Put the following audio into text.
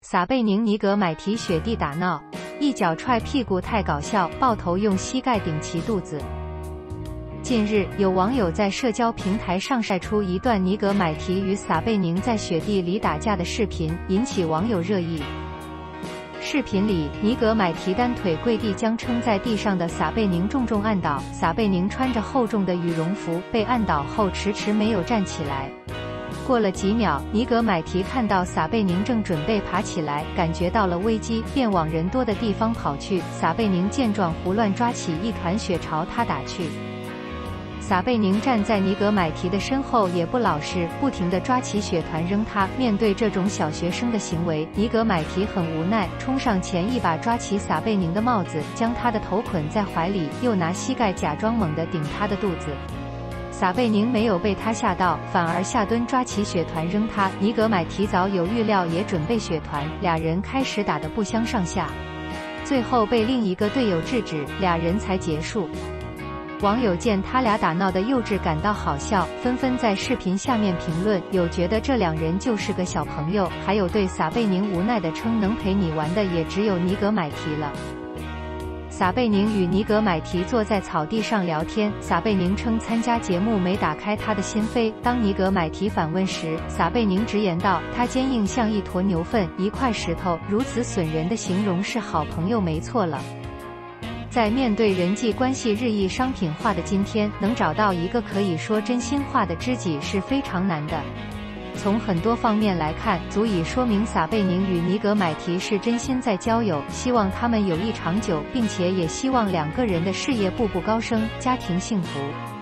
撒贝宁尼格买提雪地打闹，一脚踹屁股太搞笑，抱头用膝盖顶其肚子。近日，有网友在社交平台上晒出一段尼格买提与撒贝宁在雪地里打架的视频，引起网友热议。视频里，尼格买提单腿跪地，将撑在地上的撒贝宁重重按倒。撒贝宁穿着厚重的羽绒服，被按倒后迟迟没有站起来。过了几秒，尼格买提看到撒贝宁正准备爬起来，感觉到了危机，便往人多的地方跑去。撒贝宁见状，胡乱抓起一团雪朝他打去。撒贝宁站在尼格买提的身后也不老实，不停地抓起雪团扔他。面对这种小学生的行为，尼格买提很无奈，冲上前一把抓起撒贝宁的帽子，将他的头捆在怀里，又拿膝盖假装猛地顶他的肚子。撒贝宁没有被他吓到，反而下蹲抓起雪团扔他。尼格买提早有预料，也准备雪团，俩人开始打得不相上下，最后被另一个队友制止，俩人才结束。网友见他俩打闹的幼稚感到好笑，纷纷在视频下面评论，有觉得这两人就是个小朋友，还有对撒贝宁无奈的称能陪你玩的也只有尼格买提了。撒贝宁与尼格买提坐在草地上聊天，撒贝宁称参加节目没打开他的心扉。当尼格买提反问时，撒贝宁直言道：“他坚硬像一坨牛粪，一块石头，如此损人的形容是好朋友没错了。”在面对人际关系日益商品化的今天，能找到一个可以说真心话的知己是非常难的。从很多方面来看，足以说明撒贝宁与尼格买提是真心在交友，希望他们友谊长久，并且也希望两个人的事业步步高升，家庭幸福。